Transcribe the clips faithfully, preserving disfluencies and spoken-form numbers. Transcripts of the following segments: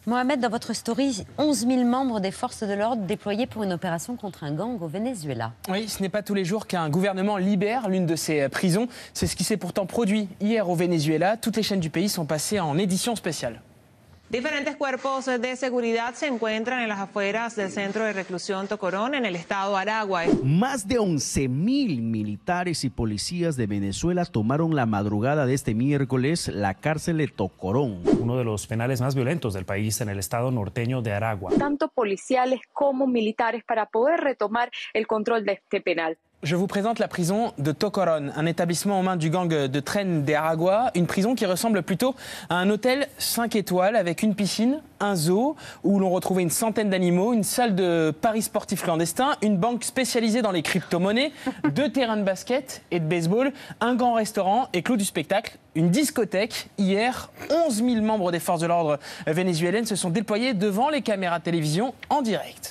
Mohamed, dans votre story, onze mille membres des forces de l'ordre déployés pour une opération contre un gang au Venezuela. Oui, ce n'est pas tous les jours qu'un gouvernement libère l'une de ses prisons. C'est ce qui s'est pourtant produit hier au Venezuela. Toutes les chaînes du pays sont passées en édition spéciale. Diferentes cuerpos de seguridad se encuentran en las afueras del centro de reclusión Tocorón, en el estado Aragua. Más de once mil militares y policías de Venezuela tomaron la madrugada de este miércoles la cárcel de Tocorón. Uno de los penales más violentos del país en el estado norteño de Aragua. Tanto policiales como militares para poder retomar el control de este penal. Je vous présente la prison de Tocorón, un établissement aux mains du gang de Tren de Aragua, une prison qui ressemble plutôt à un hôtel cinq étoiles avec une piscine, un zoo où l'on retrouvait une centaine d'animaux, une salle de paris sportifs clandestins, une banque spécialisée dans les crypto-monnaies, deux terrains de basket et de baseball, un grand restaurant et clou du spectacle, une discothèque. Hier, onze mille membres des forces de l'ordre vénézuéliennes se sont déployés devant les caméras de télévision en direct.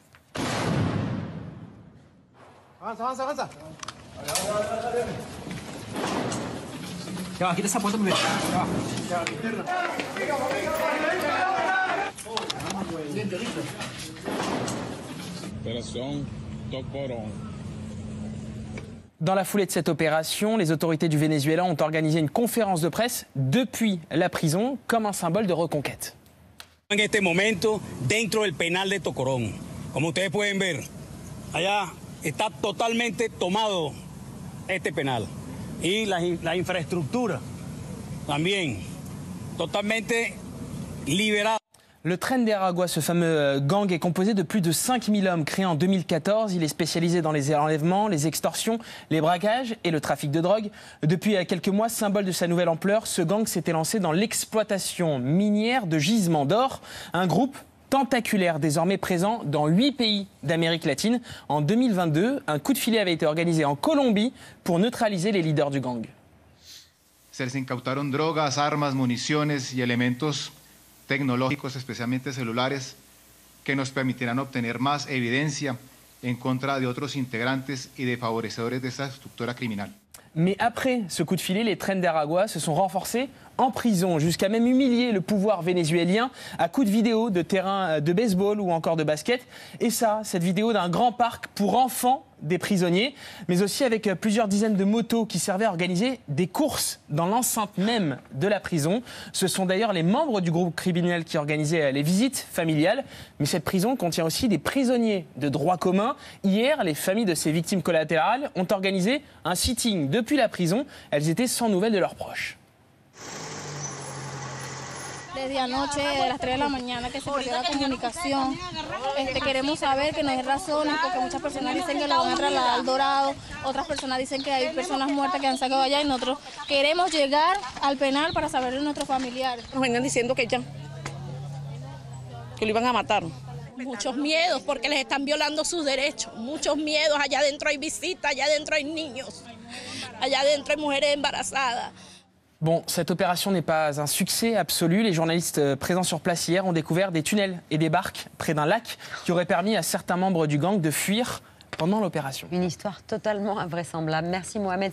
Avanza, avanza, avanza. Ya va, quita esa puerta primero. Ya va. Ya va, interna. Opération Tocorón. Dans la foulée de cette opération, les autorités du Venezuela ont organisé une conférence de presse depuis la prison comme un symbole de reconquête. En este momento, dentro del penal de Tocorón, como ustedes pueden ver, allá está totalmente tomado este penal y la, la infraestructura también totalmente liberada. Le Tren de Aragua, ce fameux gang, est composé de plus de cinq mille hommes créés en deux mille quatorze. Il est spécialisé dans les enlèvements, les extorsions, les braquages et le trafic de drogue. Depuis quelques mois, symbole de sa nouvelle ampleur, ce gang s'était lancé dans l'exploitation minière de gisements d'or. Un groupe tentaculaire désormais présent dans huit pays d'Amérique latine. En deux mille vingt-deux, un coup de filet avait été organisé en Colombie pour neutraliser les leaders du gang. Se les incautaron drogas, armas, municiones y elementos tecnológicos, especialmente celulares, que nos permitirán obtener más evidencia en contra de otros integrantes y de favorecedores de esta estructura criminal. Mais après ce coup de filet, les Tren de Aragua se sont renforcés en prison, jusqu'à même humilier le pouvoir vénézuélien à coups de vidéos de terrain de baseball ou encore de basket. Et ça, cette vidéo d'un grand parc pour enfants des prisonniers, mais aussi avec plusieurs dizaines de motos qui servaient à organiser des courses dans l'enceinte même de la prison. Ce sont d'ailleurs les membres du groupe criminel qui organisaient les visites familiales. Mais cette prison contient aussi des prisonniers de droit commun. Hier, les familles de ces victimes collatérales ont organisé un sitting depuis la prison. Elles étaient sans nouvelles de leurs proches. Desde anoche, de las tres de la mañana, que se perdió la comunicación. Este, queremos saber que no hay razones, porque muchas personas dicen que lo van a trasladar al Dorado, otras personas dicen que hay personas muertas que han sacado allá y nosotros queremos llegar al penal para saber de nuestros familiares. Nos venían diciendo que ya, que lo iban a matar. Muchos miedos porque les están violando sus derechos, muchos miedos. Allá adentro hay visitas, allá adentro hay niños, allá adentro hay mujeres embarazadas. Bon, cette opération n'est pas un succès absolu. Les journalistes présents sur place hier ont découvert des tunnels et des barques près d'un lac qui auraient permis à certains membres du gang de fuir pendant l'opération. Une histoire totalement invraisemblable. Merci Mohamed.